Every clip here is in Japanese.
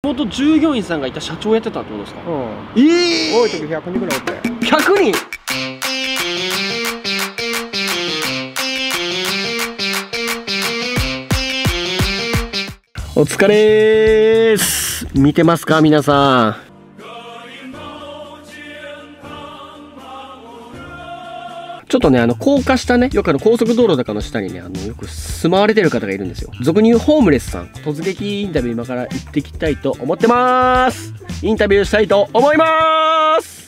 元従業員さんがいた社長やってたってことですか？ 多えい時100人ぐらいおったよ。 100人。お疲れーす。見てますか皆さん。ちょっとね、高架下ね、よく高速道路とかの下にね、よく住まわれてる方がいるんですよ。俗に言うホームレスさん。突撃インタビュー今から行ってきたいと思ってまーす。インタビューしたいと思いまーす。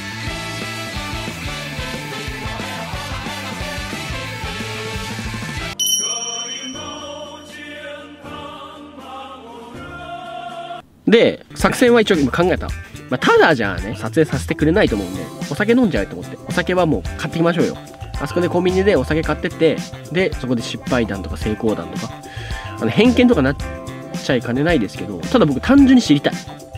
で、作戦は一応今考えた。ただじゃあね、撮影させてくれないと思うんで、お酒飲んじゃえと思って。お酒はもう買ってきましょうよ。あそこでコンビニでお酒買ってって、で、そこで失敗談とか成功談とか、偏見とかなっちゃいかねないですけど、ただ僕単純に知りたい。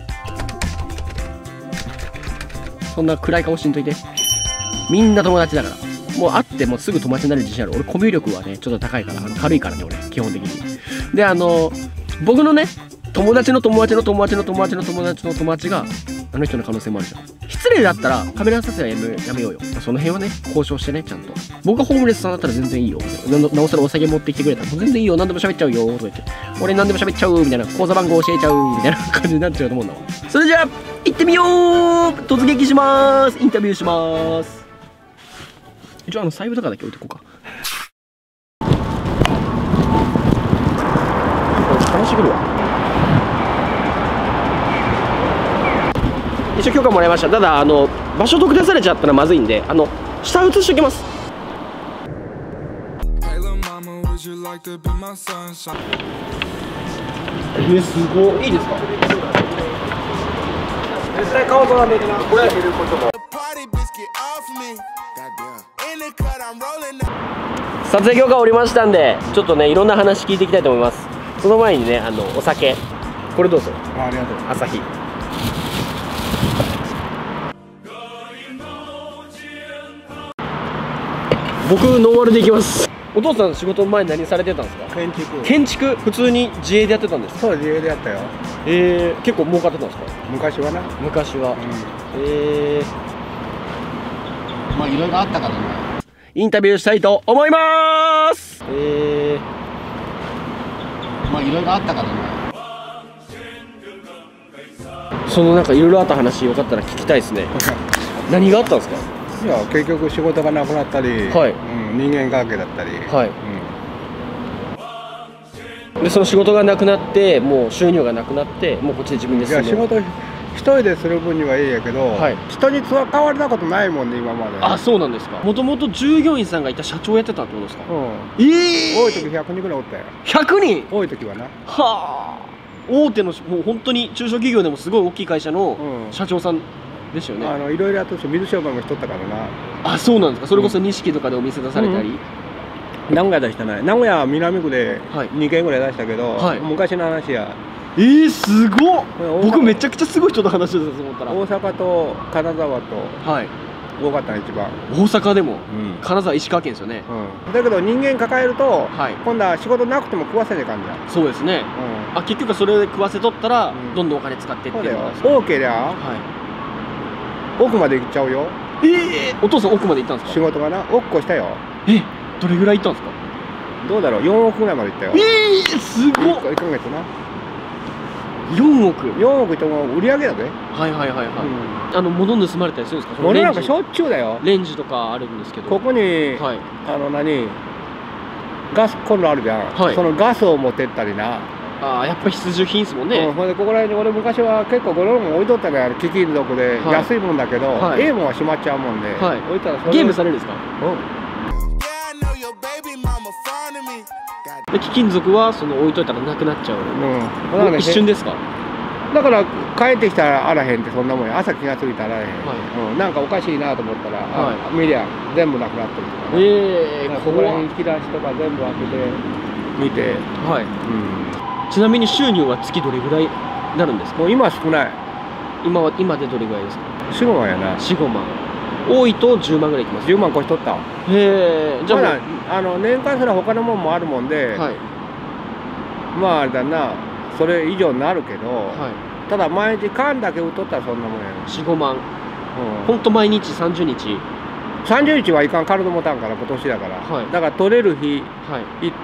そんな暗い顔しんといて。みんな友達だから。もう会ってもうすぐ友達になる自信ある。俺コミュ力はね、ちょっと高いから、軽いからね、俺、基本的に。で、僕のね、友達の友達の友達の友達の友達の友達があの人の可能性もあるじゃん。失礼だったらカメラ撮影はやめようよ。その辺はね、交渉してね、ちゃんと。僕がホームレスさんだったら全然いいよ。なおさらお酒持ってきてくれたら全然いいよ。何でも喋っちゃうよ。とか言って。俺何でも喋っちゃう。みたいな。口座番号教えちゃう。みたいな感じになっちゃうと思うんだわ。それじゃあ、行ってみよう。突撃します。インタビューします。一応財布とかだけ置いてこうか。話してくるわ。一応許可もらいました。ただ場所特定されちゃったらまずいんで、下写しておきます。すごいいいですか？絶対顔が出てなこれ見ることも。撮影許可おりましたんで、ちょっとねいろんな話聞いていきたいと思います。その前にねお酒これどうぞ。 ありがとう。 朝日。僕ノーマルで行きます。お父さん仕事前何されてたんですか？建築普通に自営でやってたんですか？ そう、自営でやったよ。 結構儲かってたんですか？ 昔はな。 昔は、 まあいろいろあったからね。 インタビューしたいと思います。 まあいろいろあったからね。 そのなんかいろいろあった話よかったら聞きたいですね。何があったんですか？ いや、結局仕事がなくなったり、 はい、 人間関係だったり、 はい、でその仕事がなくなってもう収入がなくなってもうこっちで自分で住んで。いや、 仕事一人でする分にはいいやけど、はい、人に使われたことないもんね今まで。 あ、そうなんですか。もともと従業員さんがいた社長やってたってことですか？ 多い時100人ぐらいおったよ。 100人？ 多い時はな。 はあ。大手のもう本当に中小企業でもすごい大きい会社の社長さんですよね。 いろいろやっとして水商売もしとったからな。 あ、そうなんですか。それこそ錦とかでお店出されたり。 名古屋出したない。名古屋南区で2軒ぐらい出したけど、昔の話や。 すごっ。僕めちゃくちゃすごい人の話だと思ったら。 大阪と金沢と多かったね一番。 大阪でも金沢石川県ですよね。 だけど人間抱えると今度は仕事なくても食わせねえ感じや。 そうですね。あ、結局それで食わせとったらどんどんお金使ってっていうのが。 オーケーだ。奥まで行っちゃうよ。 お父さん奥まで行ったんですか？ 仕事がな、奥越したよ。 どれぐらい行ったんですか？ どうだろう、4億ぐらいまで行ったよ。 すごっ。 1ヶ月な。 4億。 4億っても売り上げだぜ。 物盗まれたりするんですか？ 物なんかしょっちゅうだよ。 レンジとかあるんですけど。 ここにガスコンロあるじゃん。そのガスを持ってったりな。 ああ、やっぱ必需品ですもんね。 ほんでここら辺に俺昔は結構ゴロも置いとったね、貴金属で安いもんだけど、もんは閉まっちゃうもんで、置いたらゲームされるんですか？で貴金属はその置いといたらなくなっちゃう。一瞬ですか？ だから帰ってきたらあらへんってそんなもんや。朝気がついたらあらへん。なんかおかしいなと思ったら見りゃ全部なくなってるとか。ここら辺引き出しとか全部開けて見て。 ちなみに収入は月どれぐらいなるんですか？ もう今は少ない。 今でどれぐらいですか ？4、5万やな。 4、5万。多いと10万ぐらいいきます。 10万越しとった。 へえ。 じゃあ年間すら他のもんもあるもんで、まああれだな、それ以上になるけど、 ただ毎日缶だけ売っとったらそんなもんやろ。 4、5万。ほんと毎日30日。 30日はいかん、体もたんから今年だから、はい、だから取れる日行って、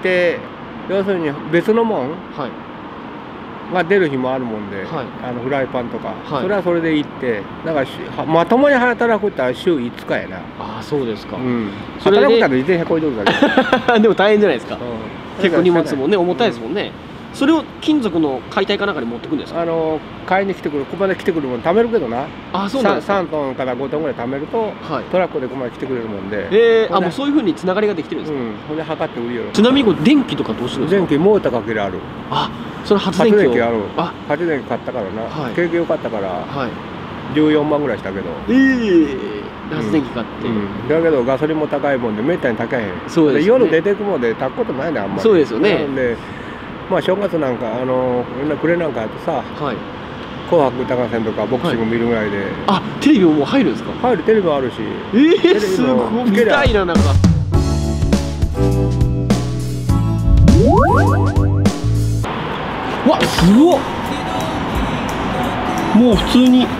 要するに別のもんが出る日もあるもんで、はい、フライパンとか、はい、それはそれで行って、だからまともに働くったら週5日やな。 ああ、そうですか。 それで働くったら自転車こいでるだけ。 でも大変じゃないですか。結構荷物もね、重たいですもんね。それを金属の解体かなんかに持ってくんですか？ 買いに来てくる、ここまで来てくるもん貯めるけどな。 あ、そうなんですか。 3トンから5トンぐらい貯めると、トラックでここまで来てくれるもんで。 もうそういうふうにつながりができてるんですか？ ほんで測って売るよ。 ちなみに電気とかどうするんですか？ 電気モーターかけるある。 あ、それ発電機ある。発電機買ったからな。景気良かったから14万ぐらいしたけど。 発電機買って。 だけどガソリンも高いもんでめったに高いへん。 そうですね。 夜出てくもんで炊くことないね、あんまり。 そうですよね。 まあ正月なんかみんな暮れなんかやとさ、紅白歌合戦とかボクシング見るぐらいで。 あ、テレビももう入るんですか？ 入る、テレビもあるし。 すごい見たいな、なんか。わ、すごっ。もう普通に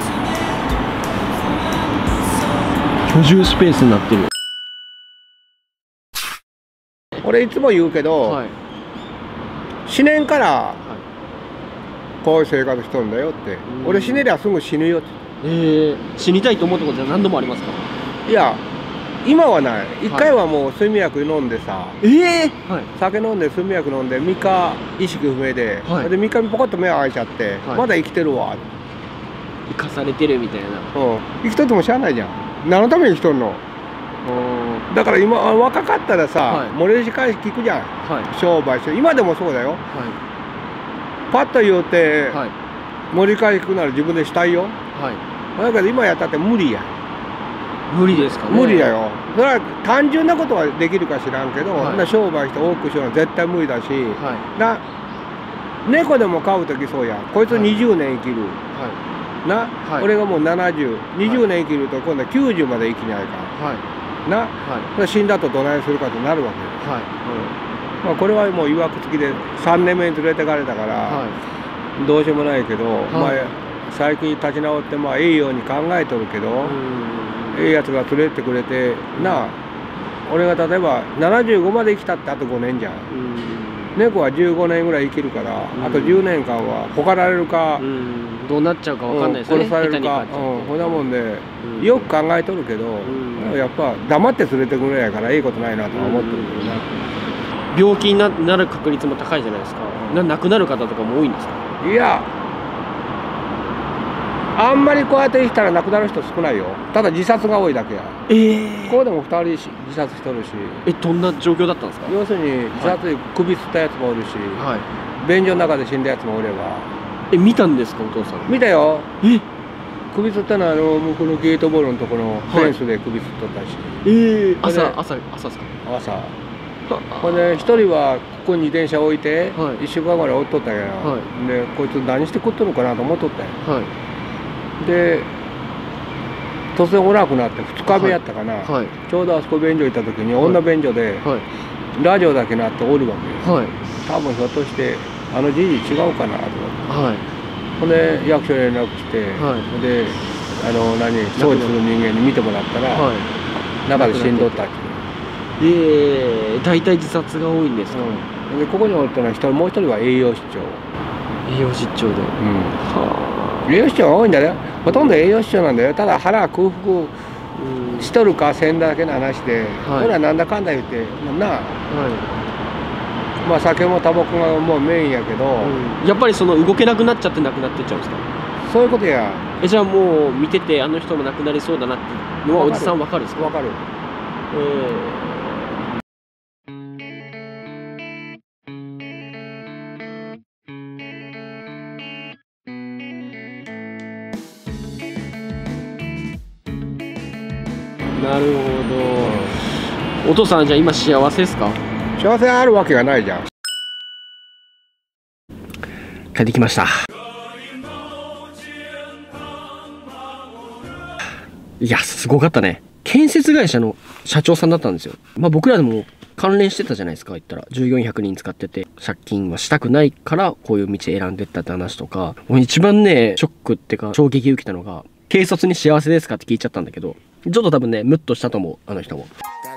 居住スペースになってる。 俺いつも言うけど、死ねんからこういう生活しとんだよって。俺死ねりゃすぐ死ぬよって。 死にたいと思ったことは何度もありますか？ いや、今はない。一回はもう睡眠薬飲んでさ、酒飲んで睡眠薬飲んで3日意識不明で、で3日にポコッと目が開いちゃって、まだ生きてるわ。 生かされてるみたいな。 生きとってもしゃあないじゃん。何のために生きとんの？だから今若かったらさ、漏れし返し聞くじゃん、商売して。今でもそうだよ。パッと言うて盛り返し聞くなら自分でしたいよ。だけど今やったって無理や。 無理ですかね。 無理だよ。それは単純なことはできるか知らんけど、商売して多くしようのは絶対無理だし、猫でも飼う時そうや。こいつ20年生きるな、俺がもう70、20年生きると今度は90まで生きないからな、死んだとどないするかとなるわけよ。まあこれはもう曰く付きで3年目に連れてかれたからどうしようもないけど、まあ最近立ち直ってまあいいように考えとるけど、いいやつが連れてってくれてな。俺が例えば75まで生きたってあと5年じゃん。猫は15年ぐらい生きるから、あと10年間はほかられるかどうなっちゃうかわかんないですね。 殺されるか、こんなもんでよく考えとるけど、やっぱ黙って連れてくるやからいいことないなとは思ってるけどな。 病気になる確率も高いじゃないですか。亡くなる方とかも多いんですか？ いや、あんまりこうやって生きたら亡くなる人少ないよ。ただ自殺が多いだけや。こうでも2人自殺しとるし。 どんな状況だったんですか？ 要するに自殺で首つったやつもおるし、便所の中で死んだやつもおれば。 見たんですか、お父さん？ 見たよ。首つったのは向こうのゲートボールのところのフェンスで首つっとったし。 朝ですか？ 朝。ほんで一人はここに自転車置いて1週間ぐらい置っとったんや。でこいつ何して食っとるのかなと思っとったんや。で突然おらなくなって2日目やったかな、ちょうどあそこ便所行った時に女便所でラジオだけ鳴っておるわけよ。多分ひょっとしてあのじじ違うかなと思って、ほんで役所に連絡して、で掃除する人間に見てもらったら、中で死んどったっていう。 大体自殺が多いんですか？ でここにおったのはもう一人は栄養失調。 栄養失調で。 栄養失調が多いんだよ。ほとんど栄養失調なんだよ。ただ腹空腹しとるかせんだけの話で、俺はなんだかんだ言ってな。まあ酒もタバコがもうメインやけど、 やっぱりその動けなくなっちゃって亡くなってっちゃうんですか？ そういうことや。 じゃあもう見ててあの人も亡くなりそうだなっていうのはおじさん分かるんですか？ 分かる。 なるほど。お父さんじゃあ今幸せですか？ 幸せあるわけがないじゃん。 帰ってきました。いやすごかったね。建設会社の社長さんだったんですよ。まあ僕らでも関連してたじゃないですか、言ったら。従業員100人使ってて、借金はしたくないから、こういう道選んでったって話とか、もう一番ね、ショックってか、衝撃受けたのが、軽率に幸せですかって聞いちゃったんだけど、ちょっと多分ね、ムッとしたと思う、あの人も。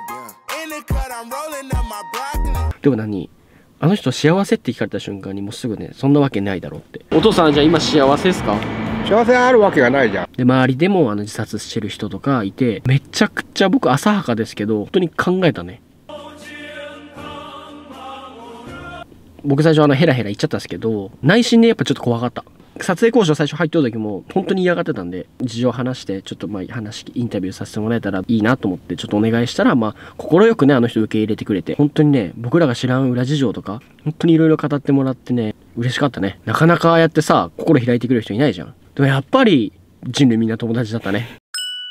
でもあの人幸せって聞かれた瞬間にもうすぐね、そんなわけないだろうって。お父さんじゃあ今幸せですか？ 幸せあるわけがないじゃん。 で、周りでも自殺してる人とかいて、めちゃくちゃ僕浅はかですけど、本当に考えたね。僕最初ヘラヘラ言っちゃったんですけど、内心でやっぱちょっと怖かった。撮影交渉最初入ってる時も本当に嫌がってたんで、事情話して、ちょっとインタビューさせてもらえたらいいなと思ってちょっとお願いしたら、快くね、あの人受け入れてくれて、本当にね、僕らが知らん裏事情とか、本当にいろいろ語ってもらってね、嬉しかったね。なかなかやってさ、心開いてくれる人いないじゃん。でもやっぱり、人類みんな友達だったね。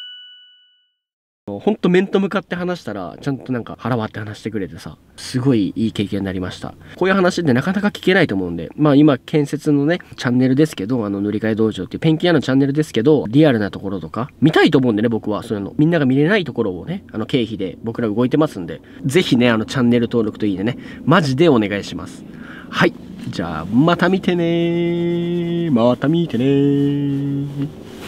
ほんと面と向かって話したら、ちゃんと腹割って話してくれてさ、すごいいい経験になりました。こういう話ってなかなか聞けないと思うんで、今、建設のね、チャンネルですけど、塗り替え道場っていうペンキ屋のチャンネルですけど、リアルなところとか、見たいと思うんでね、僕は。そういうの。みんなが見れないところをね、経費で僕ら動いてますんで、ぜひね、チャンネル登録といいね、マジでお願いします。はい。じゃあ、また見てねー。また見てねー。